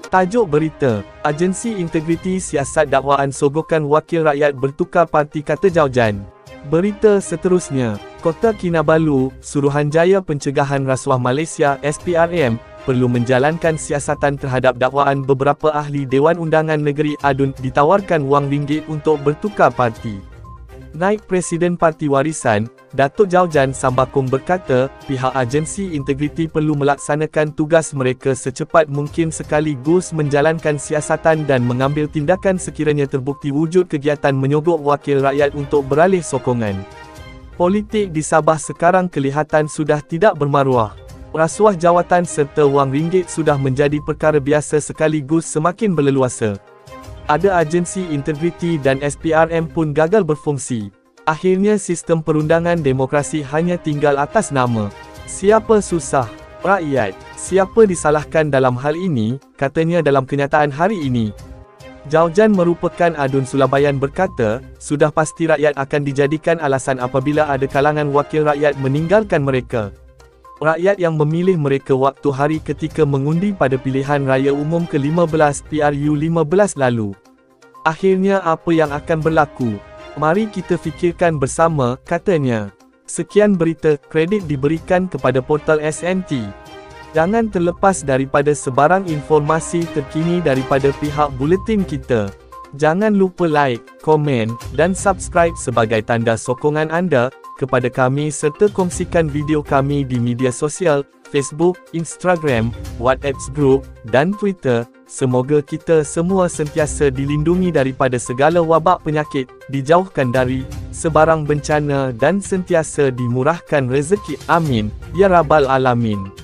Tajuk berita, Agensi Integriti Siasat Dakwaan Sogokan Wakil Rakyat bertukar parti, kata Jaujan. Berita seterusnya, Kota Kinabalu, Suruhanjaya Pencegahan Rasuah Malaysia (SPRM) perlu menjalankan siasatan terhadap dakwaan beberapa ahli Dewan Undangan Negeri ADUN ditawarkan wang ringgit untuk bertukar parti. Naib Presiden Parti Warisan, Datuk Jaujan Sambakung berkata, pihak agensi integriti perlu melaksanakan tugas mereka secepat mungkin sekaligus menjalankan siasatan dan mengambil tindakan sekiranya terbukti wujud kegiatan menyogok wakil rakyat untuk beralih sokongan. Politik di Sabah sekarang kelihatan sudah tidak bermaruah. Rasuah jawatan serta wang ringgit sudah menjadi perkara biasa sekaligus semakin berleluasa. Ada agensi integriti dan SPRM pun gagal berfungsi. Akhirnya sistem perundangan demokrasi hanya tinggal atas nama. Siapa susah? Rakyat. Siapa disalahkan dalam hal ini? Katanya dalam kenyataan hari ini. Jaujan merupakan ADUN Sulabayan berkata, sudah pasti rakyat akan dijadikan alasan apabila ada kalangan wakil rakyat meninggalkan mereka. Rakyat yang memilih mereka waktu hari ketika mengundi pada pilihan raya umum ke-15 PRU 15 lalu. Akhirnya apa yang akan berlaku? Mari kita fikirkan bersama, katanya. Sekian berita, kredit diberikan kepada portal SNT. Jangan terlepas daripada sebarang informasi terkini daripada pihak buletin kita. Jangan lupa like, komen, dan subscribe sebagai tanda sokongan anda kepada kami serta kongsikan video kami di media sosial, Facebook, Instagram, WhatsApp group, dan Twitter. Semoga kita semua sentiasa dilindungi daripada segala wabak penyakit, dijauhkan dari sebarang bencana dan sentiasa dimurahkan rezeki. Amin. Ya Rabbal Alamin.